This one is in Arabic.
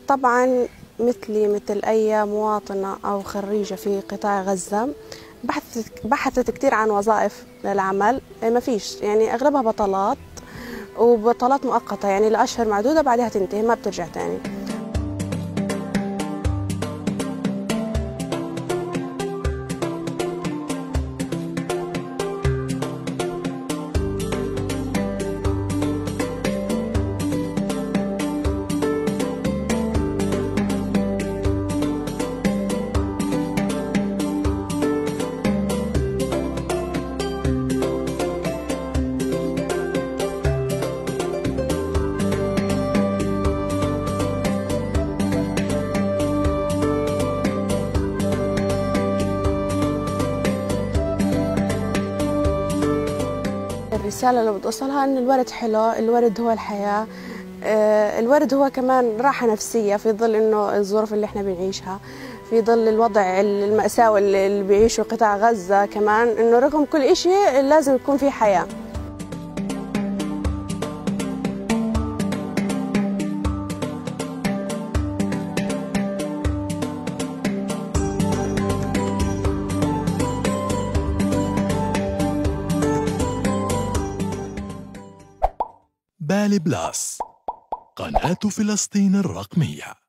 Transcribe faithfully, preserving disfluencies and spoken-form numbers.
طبعا مثلي مثل أي مواطنة أو خريجة في قطاع غزة بحثت بحثت كثير عن وظائف للعمل، ما فيش، يعني أغلبها بطالات وبطالات مؤقتة، يعني لأشهر معدودة بعدها تنتهي ما بترجع تاني. الرسالة اللي بدي أوصلها إن الورد حلو، الورد هو الحياة، الورد هو كمان راحة نفسية في ظل إنه الظروف اللي إحنا بنعيشها، في ظل الوضع المأساوي اللي بيعيشه قطاع غزة، كمان إنه رغم كل إشي لازم يكون في حياة. بالي بلاس، قناة فلسطين الرقمية.